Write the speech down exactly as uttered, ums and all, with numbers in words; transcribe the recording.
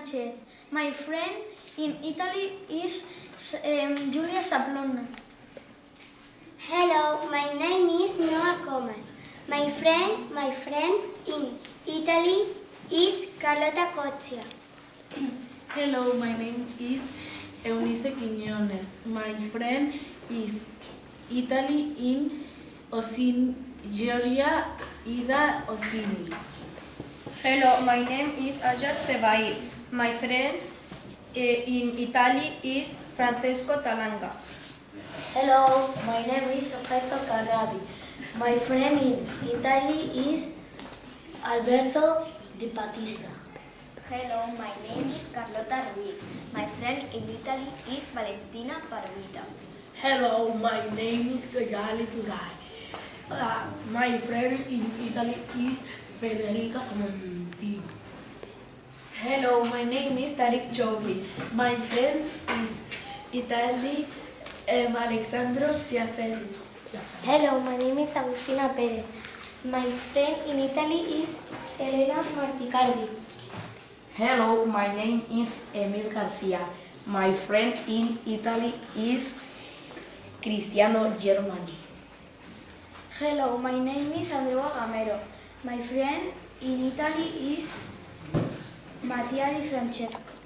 Sanchez. My friend in Italy is um, Julia Saplona. Hello, my name is Noah Comas. My friend, my friend in Italy is Carlota Coccia. Hello, my name is Eunice Quiñones. My friend is Italy in Osin, Georgia, Ida Osini. Hello, my name is Ajar Tebail. My friend eh, in Italy is Francesco Talanga. Hello, my name is Roberto Carrabi. My friend in Italy is Alberto Di Battista. Hello, my name is Carlota Ruiz. My friend in Italy is Valentina Parvita. Hello, my name is Gayali Turai. Uh, my friend in Italy is Federica Samantini. Hello, my name is Tarik Jovi. My friend is Italy um, Alexandro Ciafelli. Hello, my name is Agustina Perez. My friend in Italy is Elena Marticardi. Hello, my name is Emil Garcia. My friend in Italy is Cristiano Germani. Hello, my name is Andrea Gamero. My friend in Italy is Mattia Di Francesco.